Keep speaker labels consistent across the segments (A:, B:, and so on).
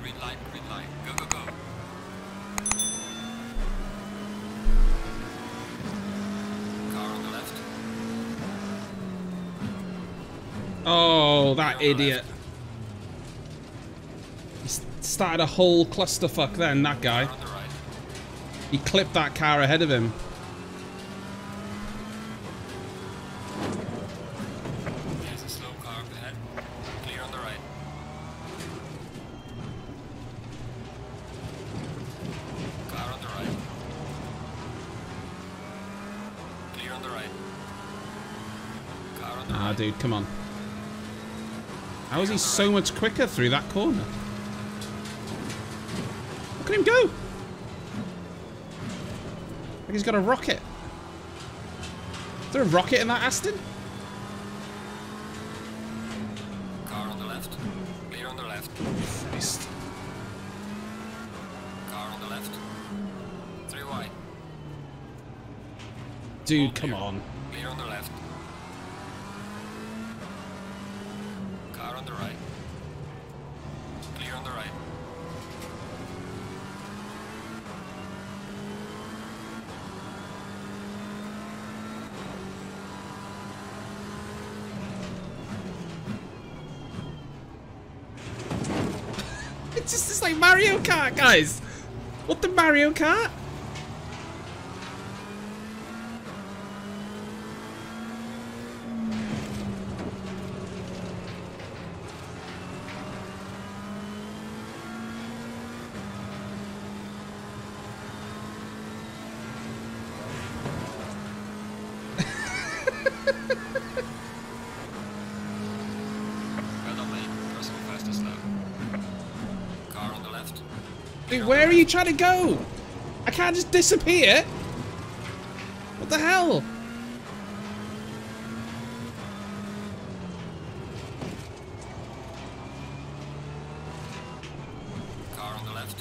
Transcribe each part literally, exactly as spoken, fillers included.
A: Green light, green light. Go, go, go. Car on the left.
B: Oh, that idiot. He started a whole clusterfuck then, that guy.
A: Car on the right.
B: He clipped that car ahead of him.
A: There's a slow car up ahead. Clear on the right. Car on the right. Clear on the right. Car on the
B: Ah,
A: right.
B: dude, come on. How is he so much quicker through that corner? Look at him go! Like he's got a rocket. Is there a rocket in that Aston?
A: Car on the left. Clear on the left.
B: Christ.
A: Car on the left. Three wide.
B: Dude,
A: All
B: come
A: clear.
B: on.
A: Clear on the left. Car on the right. Clear on the right.
B: It's just it's like Mario Kart, guys. What the Mario Kart?
A: Well done, mate. Crossing fast and slow. Car on the left.
B: Dude, where are you trying to go? I can't just disappear. What the hell?
A: Car on the left.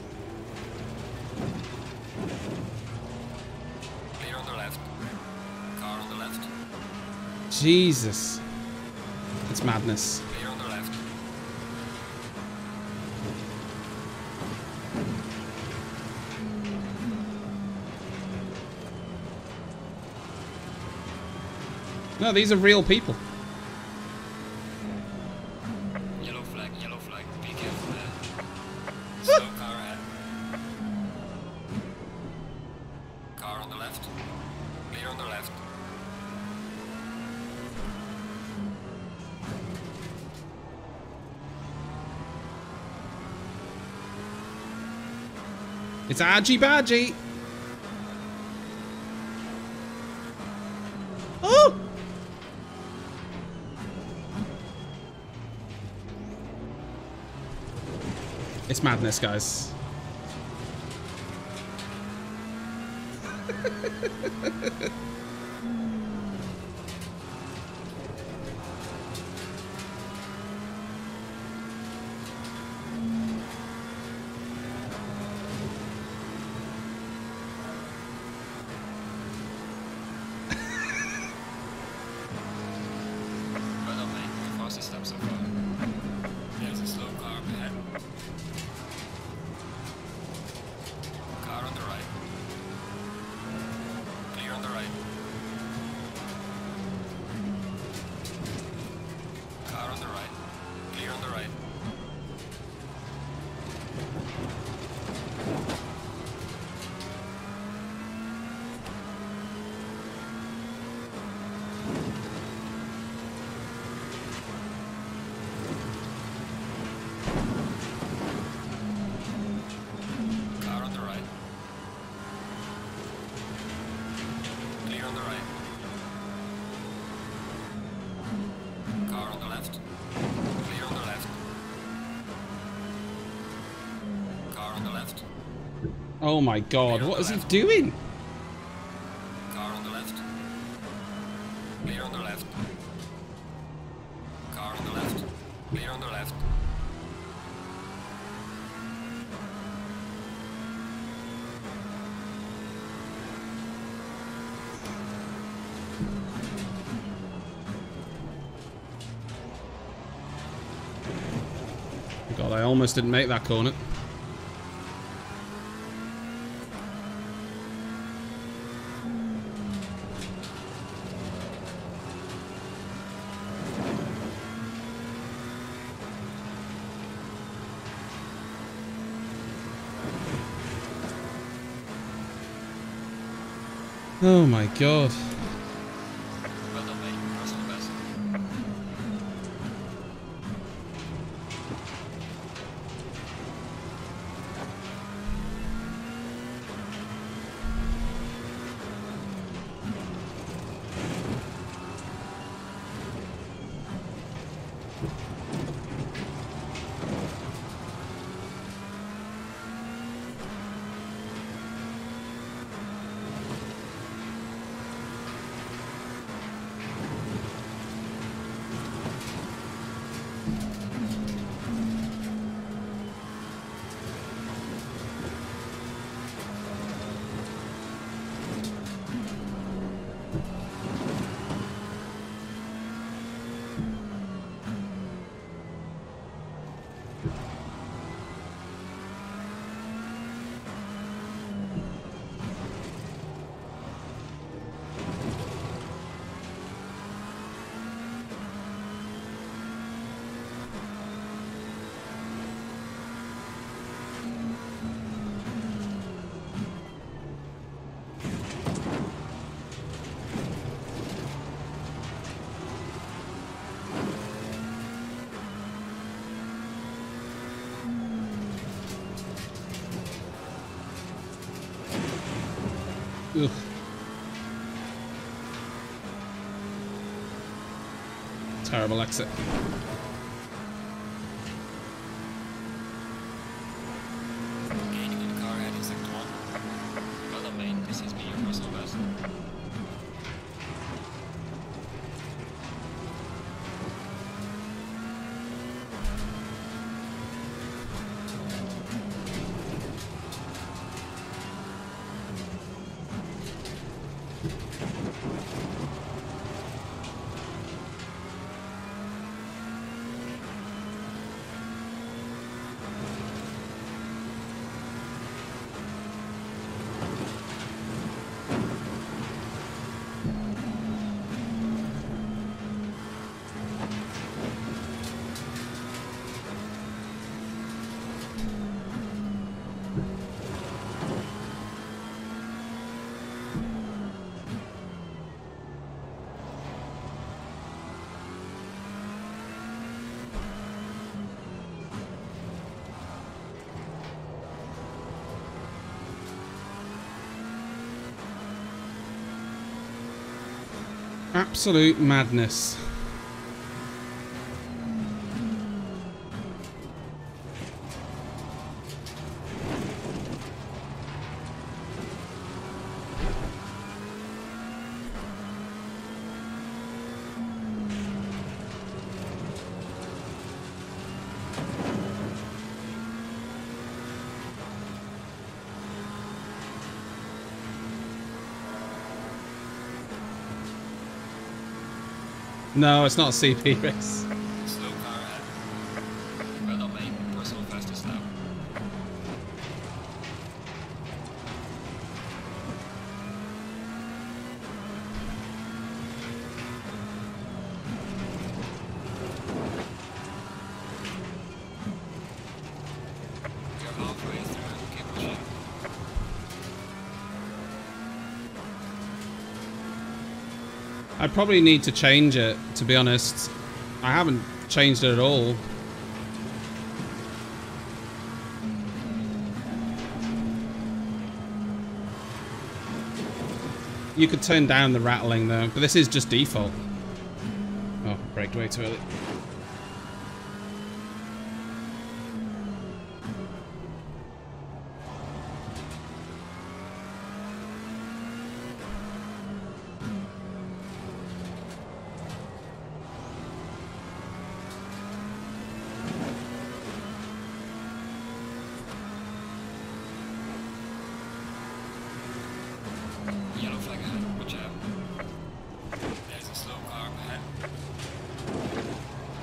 A: Clear on the left. Car on the left.
B: Jesus. It's madness.
A: Clear on the left.
B: No, these are real people.
A: Yellow flag, yellow flag. Be careful there. Slow car ahead. Car on the left. Clear on the left.
B: It's Argy Bargy. Oh! It's madness, guys.
A: Well done, mate. The fastest step so far. There's a slow car up ahead. Car on the right. Clear on the right. Car on the right. Clear on the right. Car on the right. Clear on the right. Car on the left. Clear on the left. Car on the left.
B: Oh my god, what is he doing?
A: Car on the left. Clear on the left. Car on the left. Clear on the left.
B: God, I almost didn't make that corner. Oh my God.
A: Well done, mate. Personal best.
B: Ugh. Terrible exit.
A: Gaining on the car ahead in sector one. Well done, mate. This is me, your personal best.
B: Absolute madness. No, it's not a C P race.
A: Slow car ahead. Well done, mate. Personal fastest now. You're halfway through. Keep pushing.
B: I probably need to change it, to be honest. I haven't changed it at all. You could turn down the rattling though, but this is just default. Oh, braked way too early.
A: Yellow flag ahead. Watch out. There's a slow car up ahead.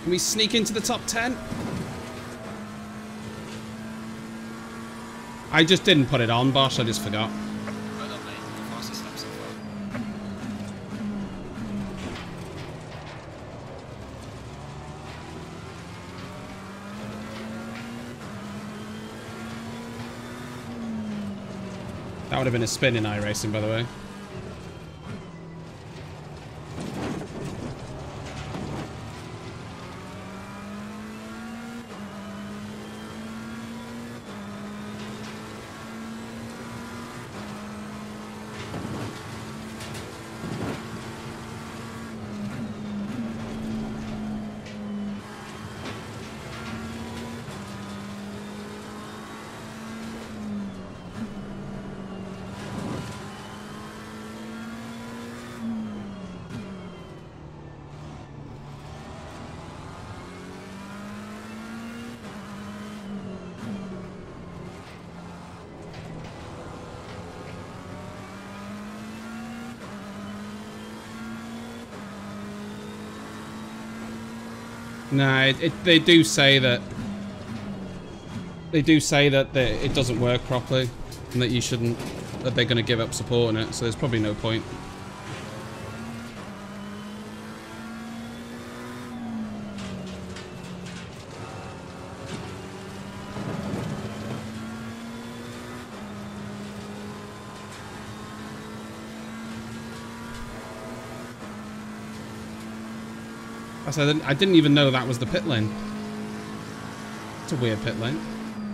B: Can we sneak into the top ten? I just didn't put it on, Bosch. I just forgot.
A: Well done, mate. Your fastest lap so far.
B: That would have been a spin in iRacing, by the way. No, it, it, they do say that they do say that the, it doesn't work properly and that you shouldn't, that they're going to give up supporting it, so there's probably no point. I said I didn't, I didn't even know that was the pit lane. It's a weird pit lane.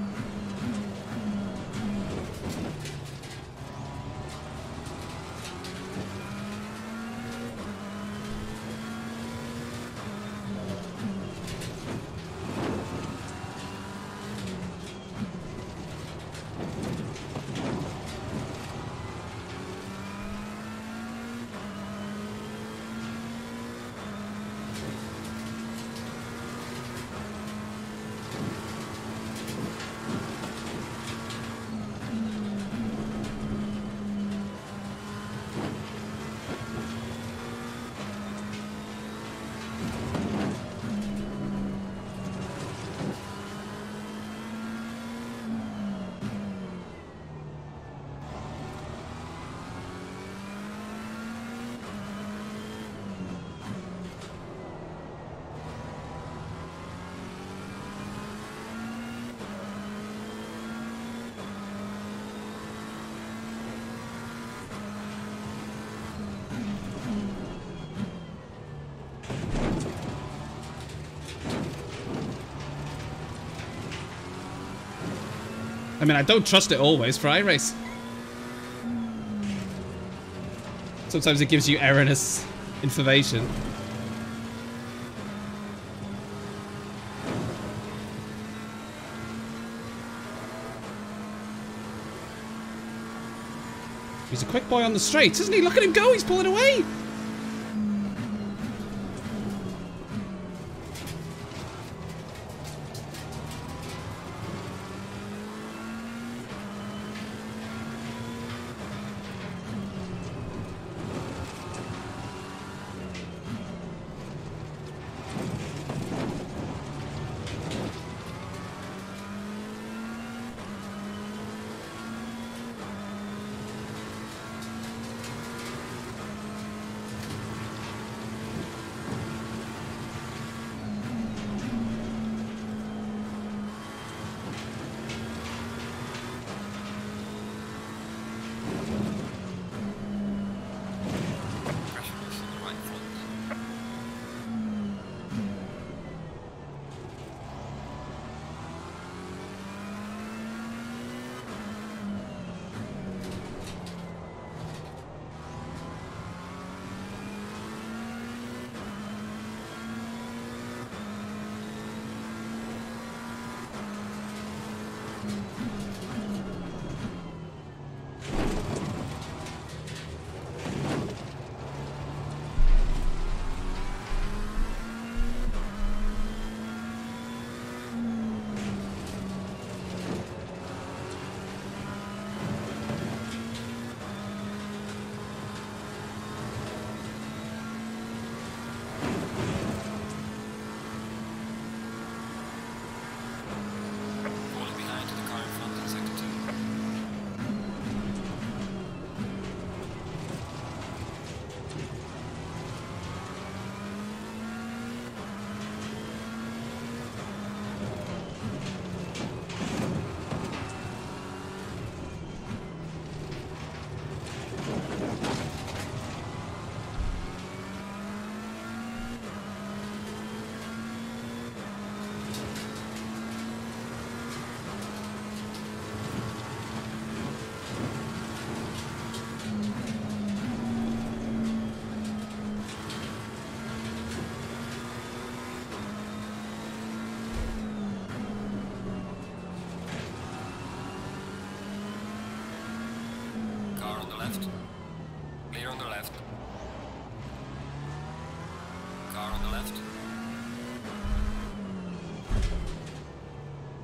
B: I mean, I don't trust it always for iRace. Sometimes it gives you erroneous information. He's a quick boy on the straight, isn't he? Look at him go, he's pulling away!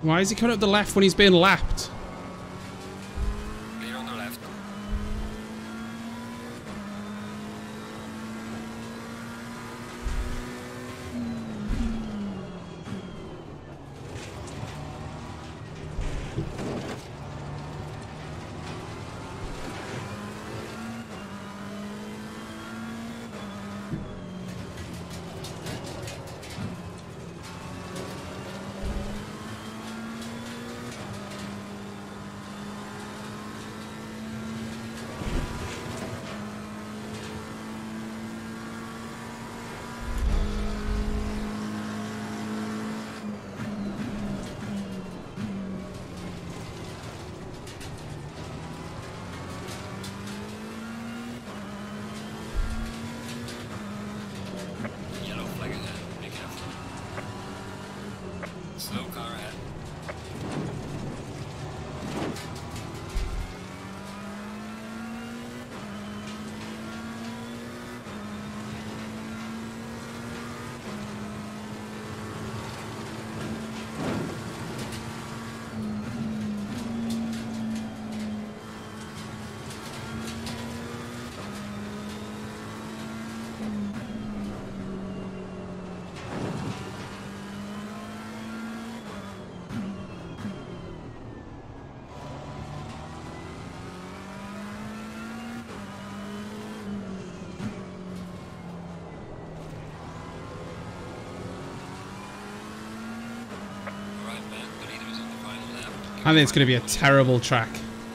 B: Why is he coming up the left when he's being lapped?
A: Clear on the left. Yellow flag ahead. Be careful. Slow car ahead. Alright, man. The leader is on the final lap.
B: I think it's going to be a terrible track.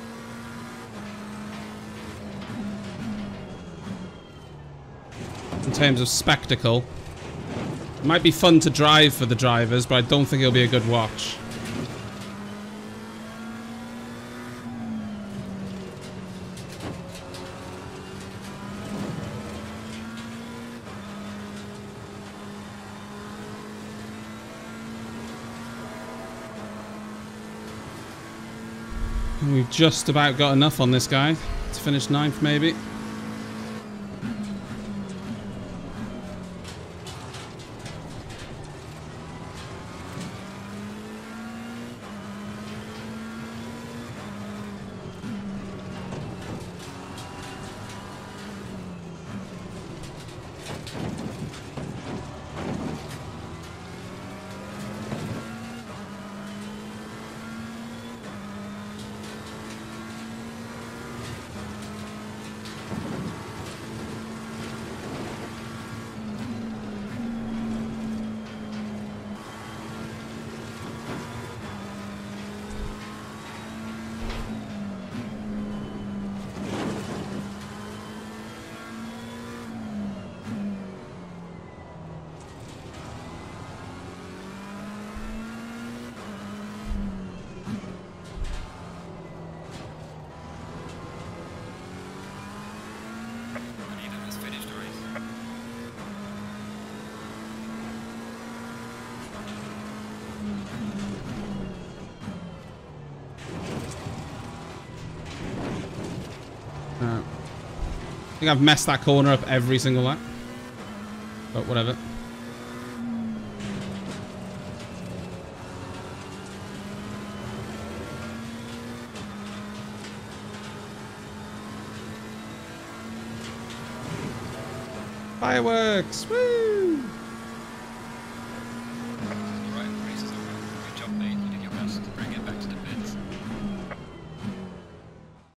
B: In terms of spectacle. It might be fun to drive for the drivers, but I don't think it'll be a good watch. We've just about got enough on this guy to finish ninth, maybe. Uh, I think I've messed that corner up every single lap. But whatever. Fireworks! Woo!